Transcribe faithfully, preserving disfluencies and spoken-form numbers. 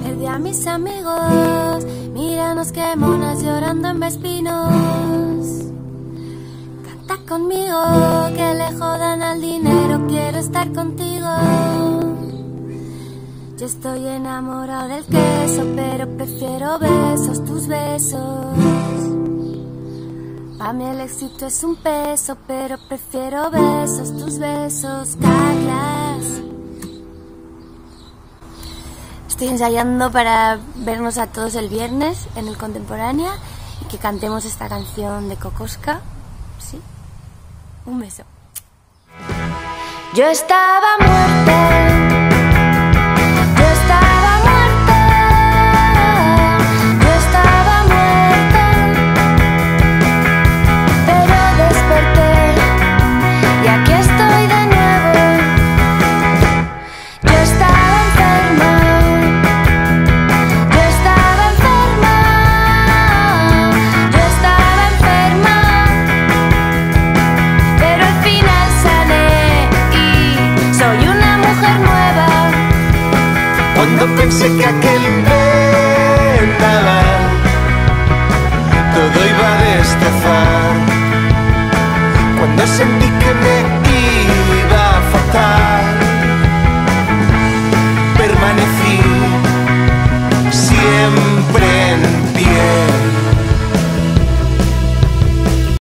Perdí a mis amigos, míranos que monas llorando en Vespinos. Canta conmigo, que le jodan al dinero, quiero estar contigo. Yo estoy enamorado del queso, pero prefiero besos, tus besos. Pa' mí el éxito es un peso, pero prefiero besos, tus besos, Carlas. Estoy ensayando para vernos a todos el viernes en el Contemporánea y que cantemos esta canción de Kokoschka. Sí. Un beso. Yo estaba muerta. Cuando pensé que aquel vendaval todo iba a destrozar, cuando sentí que me iba a fatal, permanecí siempre